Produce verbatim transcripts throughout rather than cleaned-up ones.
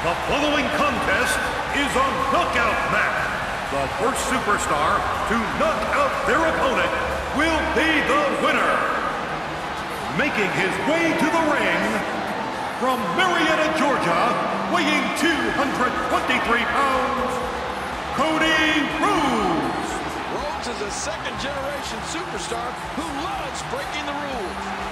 The following contest is a knockout match. The first superstar to knock out their opponent will be the winner. Making his way to the ring from Marietta, Georgia, weighing two hundred twenty-three pounds, Cody Rhodes. Rhodes is a second-generation superstar who loves breaking the rules.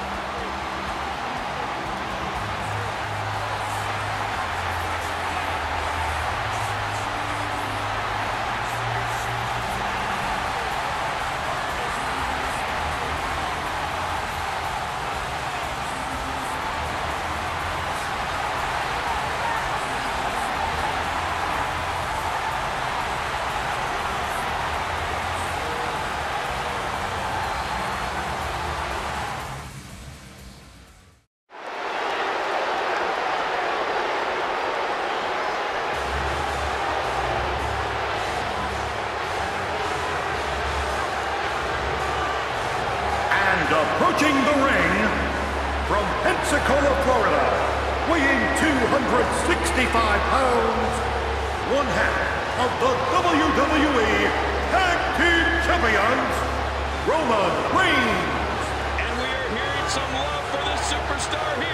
Approaching the ring from Pensacola, Florida, weighing two hundred sixty-five pounds, one half of the W W E Tag Team Champions, Roman Reigns. And we are hearing some love for this superstar here.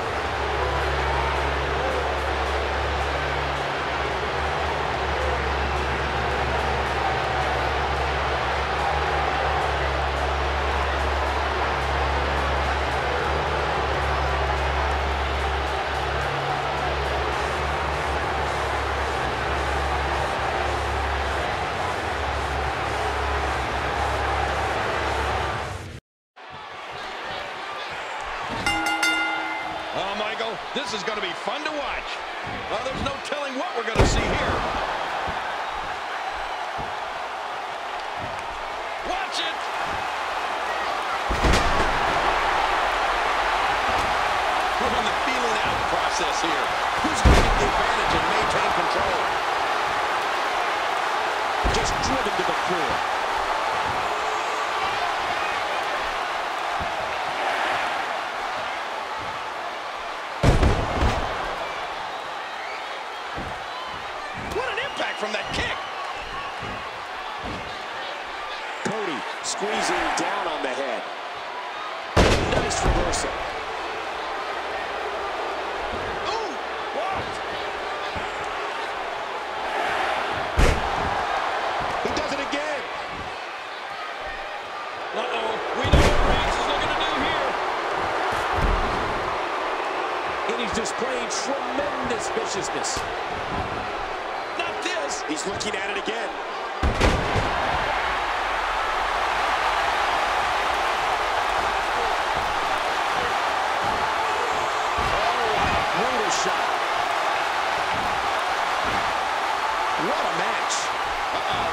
Oh, Michael, this is going to be fun to watch. Well, there's no telling what we're going to see here. Watch it! We're in the feeling out process here. Who's going to get the advantage and maintain control? Just driven to the floor. From that kick. Cody squeezing down on the head. Nice reversal. Ooh, blocked. He does it again. Uh-oh. We know what Reigns is looking to do here. And he's displaying tremendous viciousness. He's looking at it again. Oh, brutal shot. What a match. Uh-oh.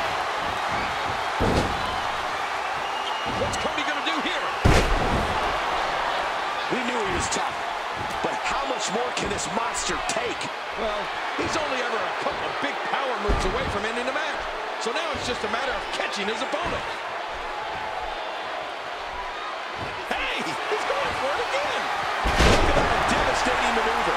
What's Cody going to do here? We knew he was tough, but how much more can this monster take? Well, he's only ever a couple of big power moves away from ending the match. So now it's just a matter of catching his opponent. Hey, he's going for it again. Look at that devastating maneuver.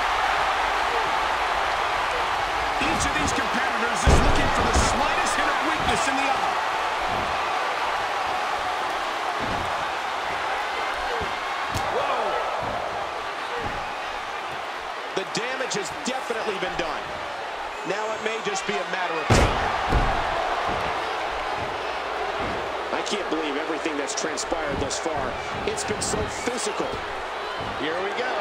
Each of these competitors is looking for the slightest hint of weakness in the other. The damage has definitely been done. Now it may just be a matter of time. I can't believe everything that's transpired thus far. It's been so physical. Here we go.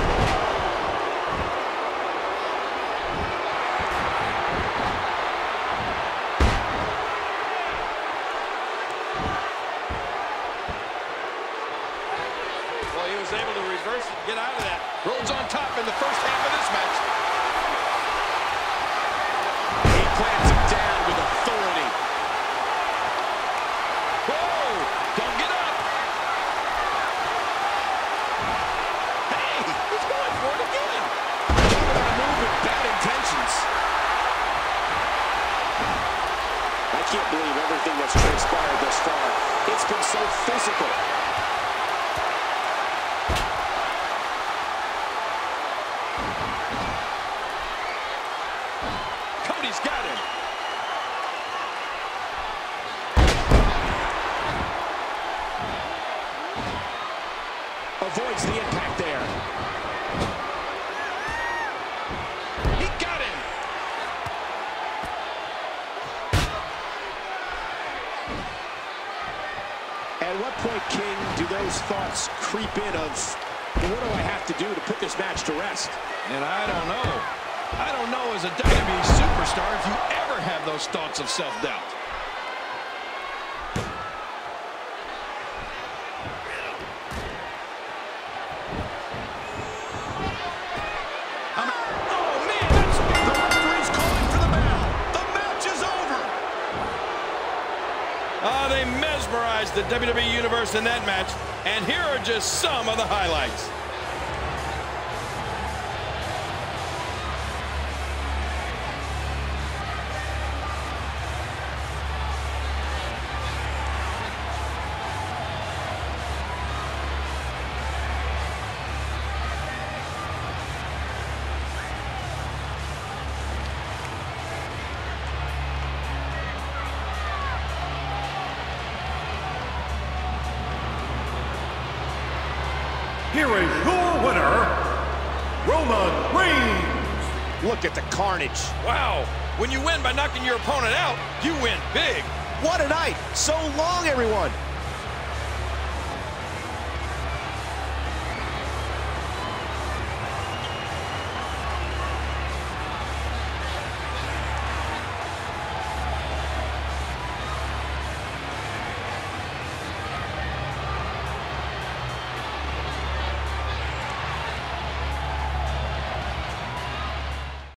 Well, he was able to reverse it and get out of that. Rhodes on top in the first half of this match. He plants him down with authority. Whoa! Don't get up! Hey! He's going for it again! Talk about a move with bad intentions. I can't believe everything that's transpired thus far. It's been so physical. avoids the impact there. He got him. At what point, King, do those thoughts creep in of, what do I have to do to put this match to rest? And I don't know. I don't know as a W W E superstar if you ever have those thoughts of self-doubt. Oh, man, that's big. The referee's calling for the bell. The match is over. Ah, they mesmerized the W W E Universe in that match, and here are just some of the highlights. Here is your winner, Roman Reigns. Look at the carnage. Wow, when you win by knocking your opponent out, you win big. What a night. So long, everyone.